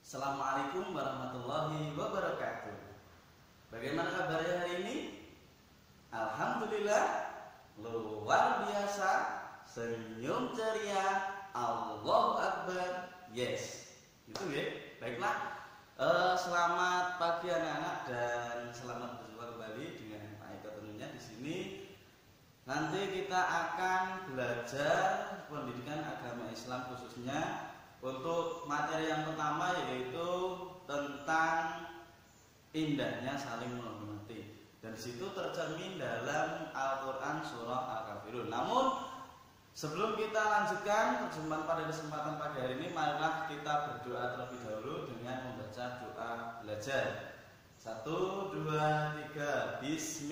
Assalamualaikum warahmatullahi wabarakatuh. Bagaimana kabarnya hari ini? Alhamdulillah, luar biasa, senyum ceria, Allahu Akbar, yes. Itu ya. Baiklah, selamat pagi anak-anak dan selamat berjumpa kembali dengan Pak Eko tentunya di sini. Nanti kita akan belajar pendidikan agama Islam khususnya untuk materi yang pertama yaitu tentang indahnya saling menghormati, dan disitu tercermin dalam Al-Quran surah Al-Kafirun. Namun sebelum kita lanjutkan perjumpaan pada kesempatan pagi hari ini, marilah kita berdoa terlebih dahulu dengan membaca doa belajar. 1, 2, 3.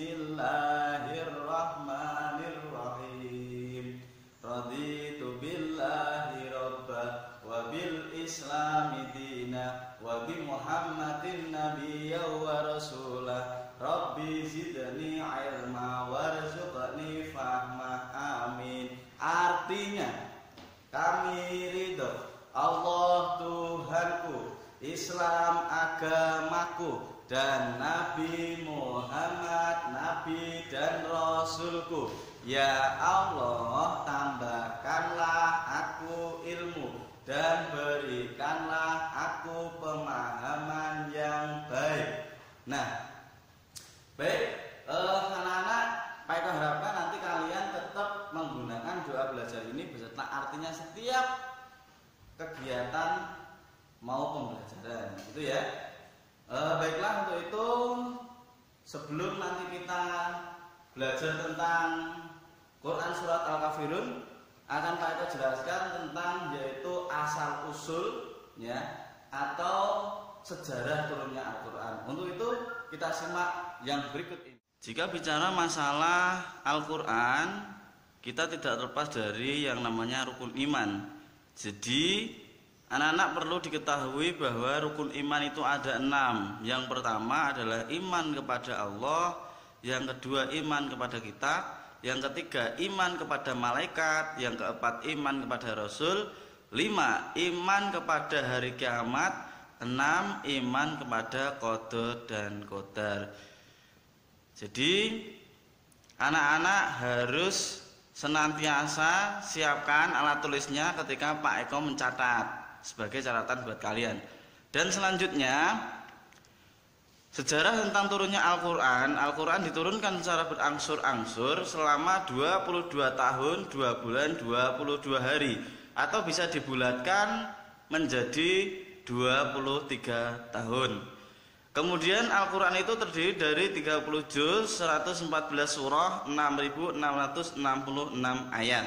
Bismillahirrahmanirrahim. Raditu billahi rabba wa bil islami dina wa bi muhammadin nabiyya wa rasulah. Rabbi zidni ilma warzuqni fahma, amin. Artinya, kami ridho Allah Tuhanku, Islam agamaku, dan Nabi Muhammad Nabi dan Rasulku. Ya Allah, tambahkanlah aku ilmu dan berikanlah aku pemahaman yang baik. Nah, baik, anak-anak, Pak Eko harapkan nanti kalian tetap menggunakan doa belajar ini beserta artinya setiap kegiatan mau pembelajaran, gitu ya. Baiklah, untuk itu sebelum nanti kita belajar tentang Quran surat Al-Kafirun, akan Pak Eko jelaskan tentang yaitu asal usul ya atau sejarah turunnya Al-Quran. Untuk itu kita simak yang berikut ini. Jika bicara masalah Al-Quran, kita tidak terlepas dari yang namanya rukun iman. Jadi anak-anak perlu diketahui bahwa rukun iman itu ada 6. Yang pertama adalah iman kepada Allah, yang kedua iman kepada kitab, yang ketiga iman kepada malaikat, yang keempat iman kepada Rasul, 5 iman kepada hari kiamat, 6 iman kepada qada dan qadar. Jadi anak-anak harus senantiasa siapkan alat tulisnya ketika Pak Eko mencatat sebagai catatan buat kalian. Dan selanjutnya, sejarah tentang turunnya Al-Quran. Al-Quran diturunkan secara berangsur-angsur selama 22 tahun, 2 bulan, 22 hari, atau bisa dibulatkan menjadi 23 tahun. Kemudian Al-Quran itu terdiri dari 30 juz, 114 surah, 6.666 ayat.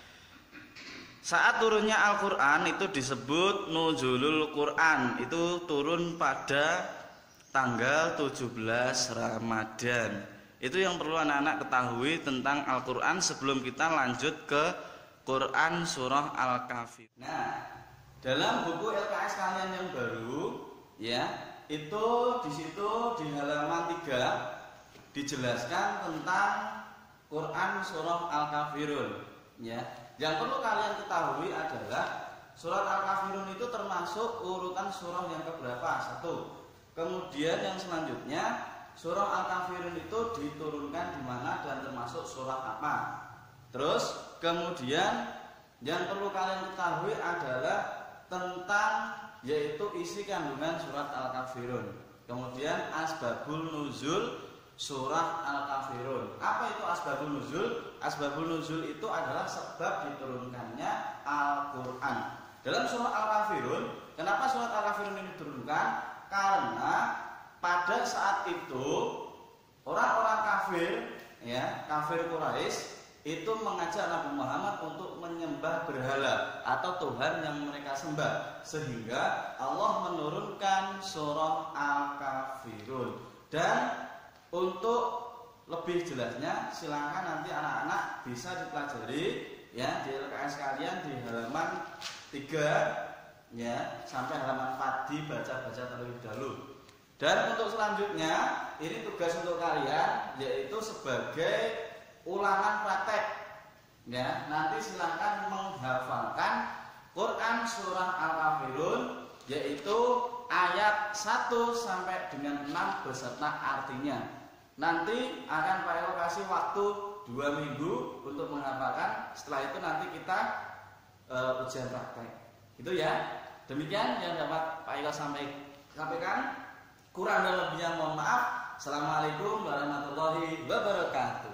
Saat turunnya Al-Quran itu disebut Nuzulul Quran, itu turun pada tanggal 17 Ramadan. Itu yang perlu anak-anak ketahui tentang Al-Quran sebelum kita lanjut ke Quran surah Al-Kafir. Nah, dalam buku LKS kalian yang baru ya, itu di situ di halaman 3 dijelaskan tentang Quran surah Al-Kafirun ya. Yang perlu kalian ketahui adalah surat Al-Kafirun itu termasuk urutan surah yang keberapa? 1. Kemudian yang selanjutnya, surah Al-Kafirun itu diturunkan di mana dan termasuk surah apa? Terus kemudian yang perlu kalian ketahui adalah tentang yaitu isi kandungan surat Al-Kafirun. Kemudian asbabul nuzul surah Al-Kafirun. Apa itu asbabul nuzul? Asbabul nuzul itu adalah sebab diturunkannya Al-Quran. Dalam surah Al-Kafirun, kenapa surat Al-Kafirun ini diturunkan? Karena pada saat itu orang-orang kafir ya, kafir Quraisy itu mengajak Nabi Muhammad untuk menyembah berhala atau Tuhan yang mereka sembah, sehingga Allah menurunkan surah Al-Kafirun. Dan untuk lebih jelasnya silakan nanti anak-anak bisa dipelajari ya di LKS kalian di halaman 3 ya sampai halaman 4, dibaca-baca terlebih dahulu. Dan untuk selanjutnya ini tugas untuk kalian yaitu sebagai ulangan praktek ya. Nanti silakan menghafalkan Quran surah Al-Kafirun yaitu ayat 1 sampai dengan 6 beserta artinya. Nanti akan Pak Eko kasih waktu 2 minggu untuk menghafalkan. Setelah itu nanti kita ujian praktek. Itu ya. Demikian yang dapat Pak Eko sampaikan. Kurang dan lebihnya mohon maaf. Assalamualaikum warahmatullahi wabarakatuh.